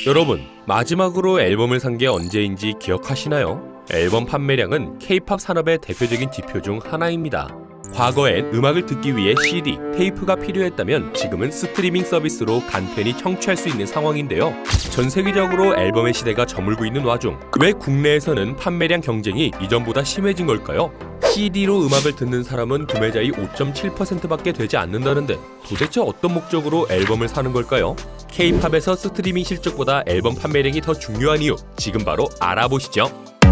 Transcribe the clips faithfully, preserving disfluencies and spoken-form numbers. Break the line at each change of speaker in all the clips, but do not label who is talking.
여러분, 마지막으로 앨범을 산 게 언제인지 기억하시나요? 앨범 판매량은 케이팝 산업의 대표적인 지표 중 하나입니다. 과거엔 음악을 듣기 위해 씨디, 테이프가 필요했다면 지금은 스트리밍 서비스로 간편히 청취할 수 있는 상황인데요. 전 세계적으로 앨범의 시대가 저물고 있는 와중 왜 국내에서는 판매량 경쟁이 이전보다 심해진 걸까요? 씨디로 음악을 듣는 사람은 구매자의 오 점 칠 퍼센트밖에 되지 않는다는데 도대체 어떤 목적으로 앨범을 사는 걸까요? 케이팝에서 스트리밍 실적보다 앨범 판매량이 더 중요한 이유, 지금 바로 알아보시죠.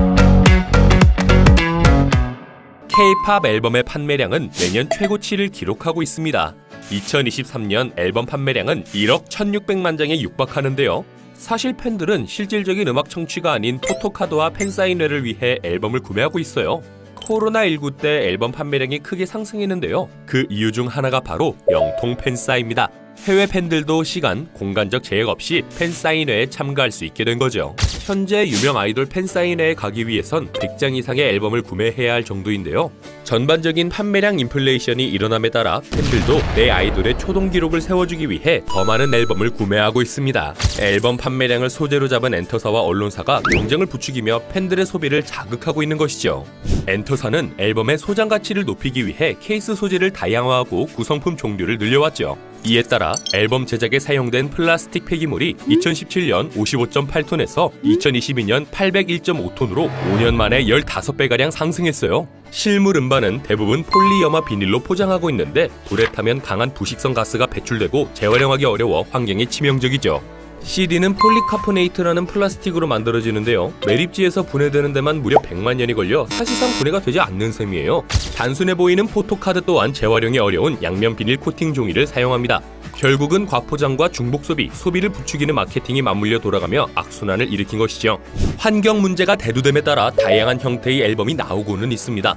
케이팝 앨범의 판매량은 매년 최고치를 기록하고 있습니다. 이천이십삼 년 앨범 판매량은 일억 천육백만 장에 육박하는데요. 사실 팬들은 실질적인 음악 청취가 아닌 포토카드와 팬사인회를 위해 앨범을 구매하고 있어요. 코로나 일구 때 앨범 판매량이 크게 상승했는데요. 그 이유 중 하나가 바로 영통 팬사입니다. 해외 팬들도 시간, 공간적 제약 없이 팬사인회에 참가할 수 있게 된 거죠. 현재 유명 아이돌 팬사인회에 가기 위해선 백 장 이상의 앨범을 구매해야 할 정도인데요. 전반적인 판매량 인플레이션이 일어남에 따라 팬들도 내 아이돌의 초동 기록을 세워주기 위해 더 많은 앨범을 구매하고 있습니다. 앨범 판매량을 소재로 잡은 엔터사와 언론사가 경쟁을 부추기며 팬들의 소비를 자극하고 있는 것이죠. 엔터사는 앨범의 소장 가치를 높이기 위해 케이스 소재를 다양화하고 구성품 종류를 늘려왔죠. 이에 따라 앨범 제작에 사용된 플라스틱 폐기물이 이천십칠 년 오십오 점 팔 톤에서 이천이십이 년 팔백일 점 오 톤으로 오 년 만에 십오 배가량 상승했어요. 실물 음반은 대부분 폴리염화 비닐로 포장하고 있는데 불에 타면 강한 부식성 가스가 배출되고 재활용하기 어려워 환경에 치명적이죠. 씨디는 폴리카포네이트라는 플라스틱으로 만들어지는데요. 매립지에서 분해되는 데만 무려 백만 년이 걸려 사실상 분해가 되지 않는 셈이에요. 단순해 보이는 포토카드 또한 재활용이 어려운 양면 비닐 코팅 종이를 사용합니다. 결국은 과포장과 중복 소비, 소비를 부추기는 마케팅이 맞물려 돌아가며 악순환을 일으킨 것이죠. 환경 문제가 대두됨에 따라 다양한 형태의 앨범이 나오고는 있습니다.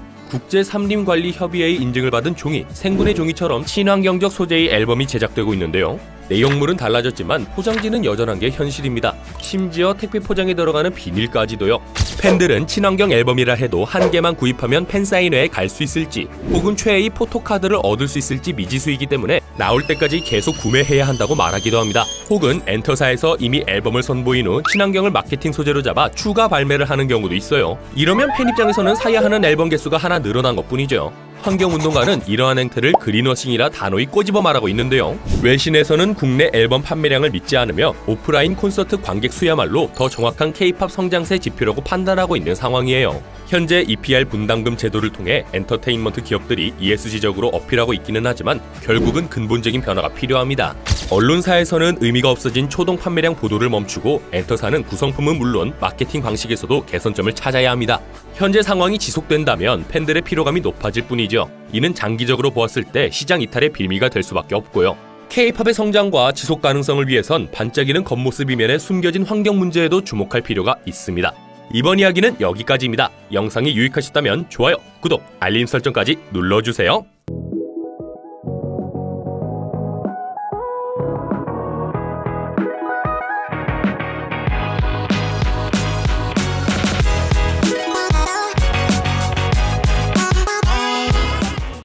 국제산림관리협의회의 인증을 받은 종이, 생분해 종이처럼 친환경적 소재의 앨범이 제작되고 있는데요. 내용물은 달라졌지만 포장지는 여전한 게 현실입니다. 심지어 택배 포장에 들어가는 비닐까지도요. 팬들은 친환경 앨범이라 해도 한 개만 구입하면 팬사인회에 갈 수 있을지 혹은 최애의 포토카드를 얻을 수 있을지 미지수이기 때문에 나올 때까지 계속 구매해야 한다고 말하기도 합니다. 혹은 엔터사에서 이미 앨범을 선보인 후 친환경을 마케팅 소재로 잡아 추가 발매를 하는 경우도 있어요. 이러면 팬 입장에서는 사야 하는 앨범 개수가 하나 늘어난 것뿐이죠. 환경운동가는 이러한 행태를 그린워싱이라 단호히 꼬집어 말하고 있는데요. 외신에서는 국내 앨범 판매량을 믿지 않으며 오프라인 콘서트 관객 수야말로 더 정확한 케이팝 성장세 지표라고 판단하고 있는 상황이에요. 현재 이피알 분담금 제도를 통해 엔터테인먼트 기업들이 이에스지적으로 어필하고 있기는 하지만 결국은 근본적인 변화가 필요합니다. 언론사에서는 의미가 없어진 초동 판매량 보도를 멈추고 엔터사는 구성품은 물론 마케팅 방식에서도 개선점을 찾아야 합니다. 현재 상황이 지속된다면 팬들의 피로감이 높아질 뿐이죠. 이는 장기적으로 보았을 때 시장 이탈의 빌미가 될 수밖에 없고요. 케이팝의 성장과 지속 가능성을 위해선 반짝이는 겉모습 이면에 숨겨진 환경 문제에도 주목할 필요가 있습니다. 이번 이야기는 여기까지입니다. 영상이 유익하셨다면 좋아요, 구독, 알림 설정까지 눌러주세요.